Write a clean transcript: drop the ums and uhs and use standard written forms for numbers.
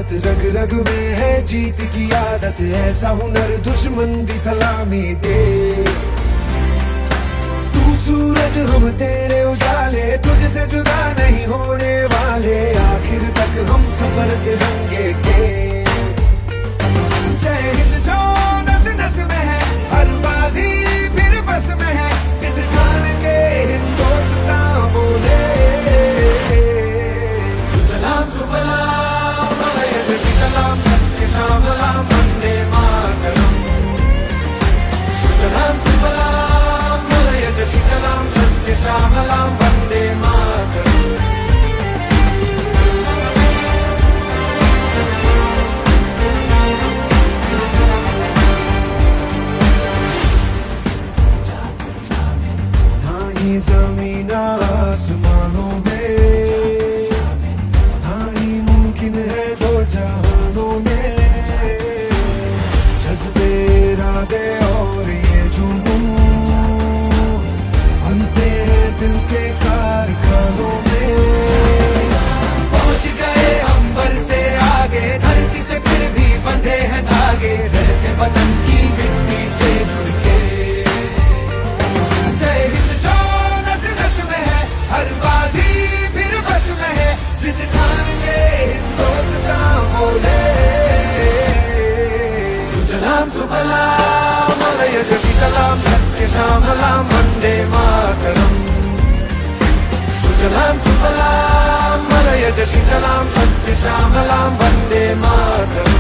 भारत रग रग में है जीत की आदत, ऐसा हुनर दुश्मन भी सलामी दे। तू सूरज हम तेरे उजाले, तुझसे जुदा नहीं होने वाले, आखिर तक हम सफर तिरंगे के। जय हिंद जो नस नस में है, हर बाजी फिर बस में है, सिद्ध जान के हिंदुस्तान बोले। सुजलाम सुफलाम मलयज शीतलाम सस्य श्यामलाम वंदे मातरम। सुजलाम सुफलाम मलयज शीतलाम सस्य श्यामलाम वंदे मातरम। जमीन आसमानों में हाँ ही मुमकिन है दो जहानों में, जज्बे इरादे और ये जुनून बनते हैं दिल के कारखानों में। पहुंच गए अंबर से आगे, धरती से फिर भी बंधे हैं धागे, रहते वतन की मिट्टी से जुड़ के। जय हिंद जो नस नस में है, हर बाजी फिर बस में है, जिद ठानेंगे हिंदुस्तान बोले। सुजलाम सुफलाम मलयज शीतलाम सस्य श्यामलाम वंदे मातरम। सुजलाम सुफलाम मलयज शीतलाम सस्य श्यामलाम वंदे मातरम।